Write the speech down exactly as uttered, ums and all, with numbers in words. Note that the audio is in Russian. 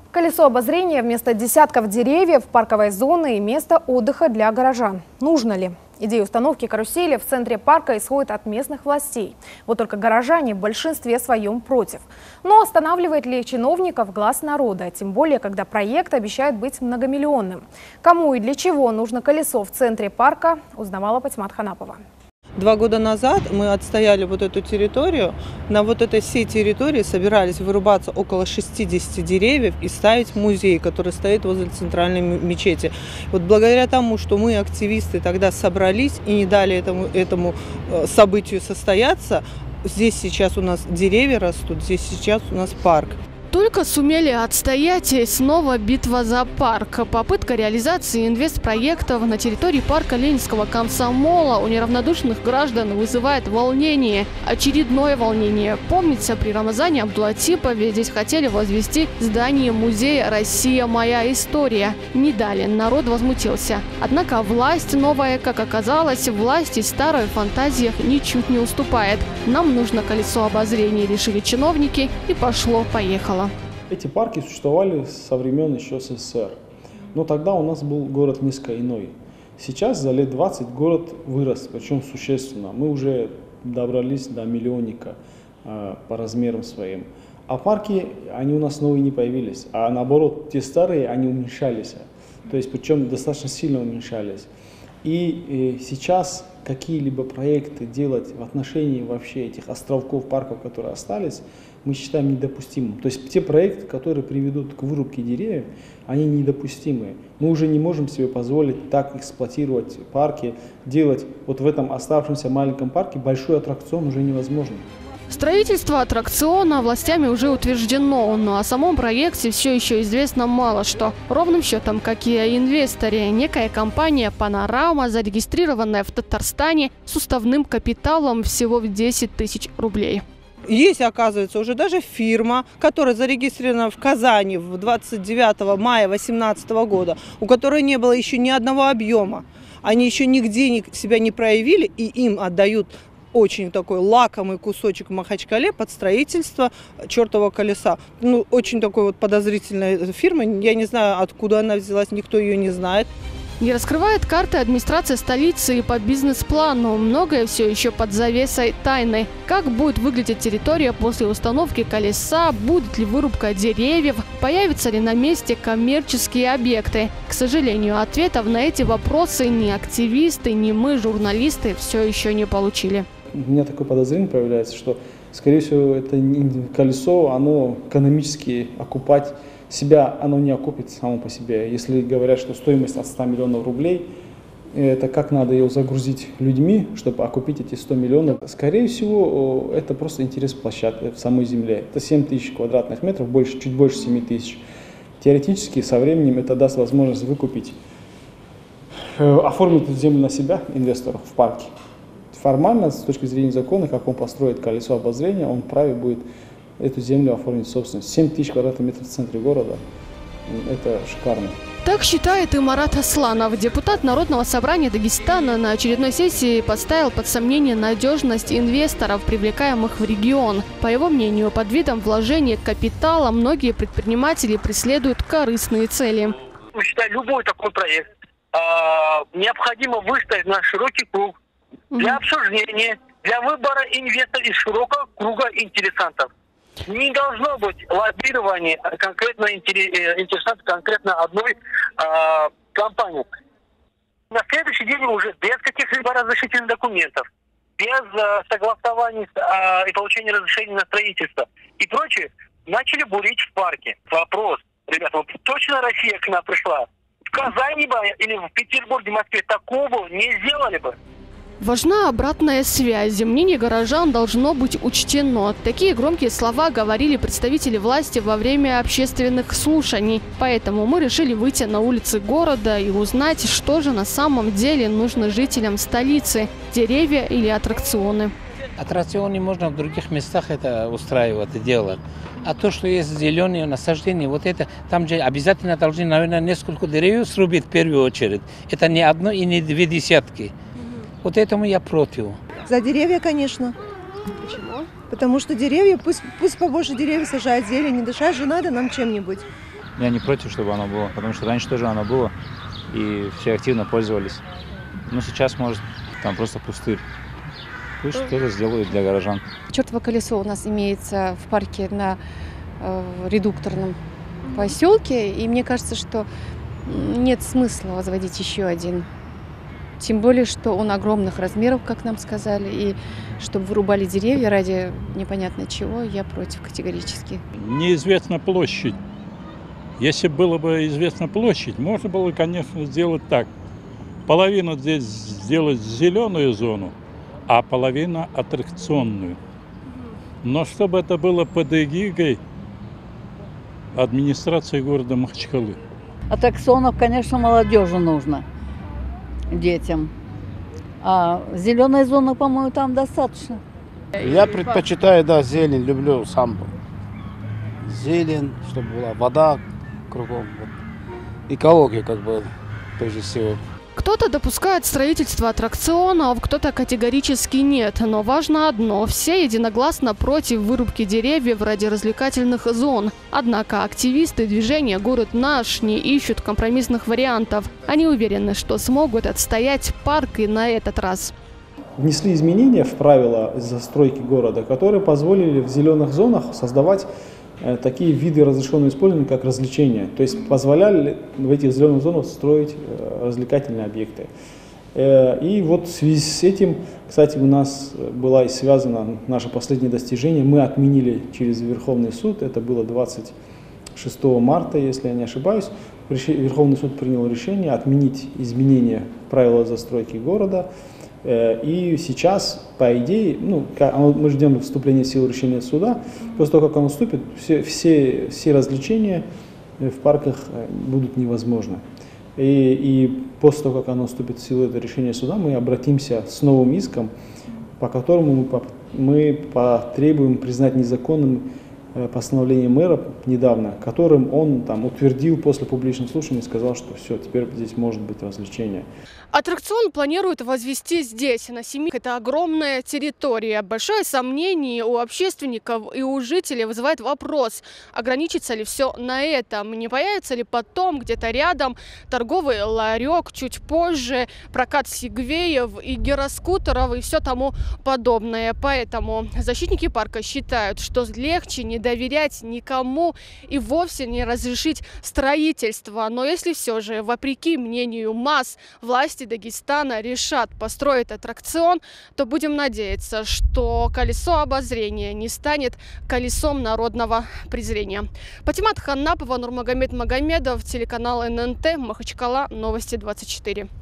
Колесо обозрения вместо десятков деревьев, парковой зоны и места отдыха для горожан. Нужно ли? Идея установки карусели в центре парка исходит от местных властей. Вот только горожане в большинстве своем против. Но останавливает ли чиновников глаз народа? Тем более, когда проект обещает быть многомиллионным. Кому и для чего нужно колесо в центре парка, узнавала Патимат Ханапова. Два года назад мы отстояли вот эту территорию. На вот этой всей территории собирались вырубаться около шестидесяти деревьев и ставить музей, который стоит возле центральной мечети. Вот благодаря тому, что мы, активисты, тогда собрались и не дали этому, этому событию состояться, здесь сейчас у нас деревья растут, здесь сейчас у нас парк. Только сумели отстоять, и снова битва за парк. Попытка реализации инвестпроектов на территории парка Ленинского комсомола у неравнодушных граждан вызывает волнение. Очередное волнение. Помнится, при Рамазане Абдулатипове здесь хотели возвести здание музея «Россия. Моя история». Не дали, народ возмутился. Однако власть новая, как оказалось, власти старой в фантазиях ничуть не уступает. Нам нужно колесо обозрения, решили чиновники, и пошло-поехало. Эти парки существовали со времен еще СССР, но тогда у нас был город несколько иной. Сейчас за лет двадцать город вырос, причем существенно. Мы уже добрались до миллионника э, по размерам своим. А парки, они у нас новые не появились, а наоборот, те старые, они уменьшались. То есть, причем достаточно сильно уменьшались. И э, сейчас какие-либо проекты делать в отношении вообще этих островков, парков, которые остались, мы считаем недопустимым. То есть те проекты, которые приведут к вырубке деревьев, они недопустимы. Мы уже не можем себе позволить так эксплуатировать парки, делать вот в этом оставшемся маленьком парке большой аттракцион уже невозможно. Строительство аттракциона властями уже утверждено, но о самом проекте все еще известно мало что. Ровным счетом, как и о инвесторе, некая компания «Панорама», зарегистрированная в Татарстане с уставным капиталом всего в десять тысяч рублей. Есть, оказывается, уже даже фирма, которая зарегистрирована в Казани в двадцать девятого мая две тысячи восемнадцатого года, у которой не было еще ни одного объема. Они еще нигде себя не проявили, и им отдают очень такой лакомый кусочек в Махачкале под строительство чертового колеса. Ну, очень такой вот подозрительная фирма. Я не знаю, откуда она взялась, никто ее не знает. Не раскрывает карты администрация столицы и по бизнес-плану. Многое все еще под завесой тайны. Как будет выглядеть территория после установки колеса, будет ли вырубка деревьев, появятся ли на месте коммерческие объекты. К сожалению, ответов на эти вопросы ни активисты, ни мы, журналисты, все еще не получили. У меня такое подозрение появляется, что, скорее всего, это колесо, оно экономически окупать себя, оно не окупит само по себе. Если говорят, что стоимость от ста миллионов рублей, это как надо ее загрузить людьми, чтобы окупить эти сто миллионов. Скорее всего, это просто интерес площадки в самой земле. Это семь тысяч квадратных метров, больше, чуть больше семи тысяч. Теоретически, со временем это даст возможность выкупить, оформить эту землю на себя инвестору в парке. Формально, с точки зрения закона, как он построит колесо обозрения, он вправе будет эту землю оформить в собственность. семь тысяч квадратных метров в центре города – это шикарно. Так считает и Марат Асланов. Депутат Народного собрания Дагестана на очередной сессии поставил под сомнение надежность инвесторов, привлекаемых в регион. По его мнению, под видом вложения капитала многие предприниматели преследуют корыстные цели. Мы считаем, любой такой проект э, необходимо выставить на широкий круг для обсуждения, для выбора инвесторов из широкого круга интересантов. Не должно быть лоббирования конкретно интересантов конкретно одной э, компании. На следующий день уже без каких-либо разрешительных документов, без э, согласований э, и получения разрешения на строительство и прочее, начали бурить в парке. Вопрос, ребята, вот точно Россия к нам пришла? В Казани бы или в Петербурге, Москве такого не сделали бы. Важна обратная связь. Мнение горожан должно быть учтено. Такие громкие слова говорили представители власти во время общественных слушаний. Поэтому мы решили выйти на улицы города и узнать, что же на самом деле нужно жителям столицы – деревья или аттракционы. Аттракционы можно в других местах это устраивать и делать. А то, что есть зеленые насаждения, вот это, там же обязательно должны, наверное, несколько деревьев срубить в первую очередь. Это не одно и не две десятки. Вот этому я против. За деревья, конечно. Почему? Потому что деревья, пусть, пусть побольше деревьев сажают, зелень, дышать же надо нам чем-нибудь. Я не против, чтобы оно было, потому что раньше тоже оно было, и все активно пользовались. Но сейчас, может, там просто пустырь. Пусть что-то сделают для горожан. Чертово колесо у нас имеется в парке на э, редукторном поселке, и мне кажется, что нет смысла возводить еще один. Тем более, что он огромных размеров, как нам сказали, и чтобы вырубали деревья ради непонятно чего, я против категорически. Неизвестна площадь. Если было бы известна площадь, можно было, конечно, сделать так. Половину здесь сделать зеленую зону, а половину аттракционную. Но чтобы это было под эгидой администрации города Махачкалы. Аттракционов, конечно, молодежи нужно, детям. А зеленой зоны, по-моему, там достаточно. Я предпочитаю, да, зелень, люблю сам. Зелень, чтобы была вода кругом. Экология, как бы, прежде всего. Кто-то допускает строительство аттракционов, кто-то категорически нет. Но важно одно – все единогласно против вырубки деревьев ради развлекательных зон. Однако активисты движения «Город наш» не ищут компромиссных вариантов. Они уверены, что смогут отстоять парк и на этот раз. Внесли изменения в правила застройки города, которые позволили в зеленых зонах создавать такие виды разрешенного использования, как развлечения. То есть позволяли в этих зеленых зонах строить развлекательные объекты. И вот в связи с этим, кстати, у нас было связано наше последнее достижение. Мы отменили через Верховный суд, это было двадцать шестого марта, если я не ошибаюсь. Верховный суд принял решение отменить изменения правил застройки города. И сейчас, по идее, ну, мы ждем вступления в силу решения суда. После того, как оно вступит, все, все, все развлечения в парках будут невозможны. И, и после того, как оно вступит в силу, это решение суда, мы обратимся с новым иском, по которому мы, мы потребуем признать незаконным постановление мэра недавно, которым он там утвердил после публичных слушаний и сказал, что все, теперь здесь может быть развлечение. Аттракцион планируют возвести здесь, на Семи. Это огромная территория. Большое сомнение у общественников и у жителей вызывает вопрос, ограничится ли все на этом, не появится ли потом где-то рядом торговый ларек, чуть позже прокат сегвеев и гироскутеров и все тому подобное. Поэтому защитники парка считают, что легче не доверять никому и вовсе не разрешить строительство. Но если все же, вопреки мнению масс, власти Дагестана решат построить аттракцион, то будем надеяться, что колесо обозрения не станет колесом народного презрения. Патимат Ханнапова, Нурмагомед Магомедов, телеканал эн эн тэ, Махачкала, Новости двадцать четыре.